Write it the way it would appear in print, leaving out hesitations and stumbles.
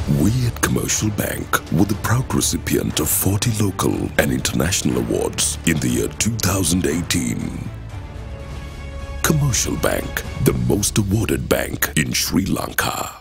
We at Commercial Bank were the proud recipient of 40 local and international awards in the year 2018. Commercial Bank, the most awarded bank in Sri Lanka.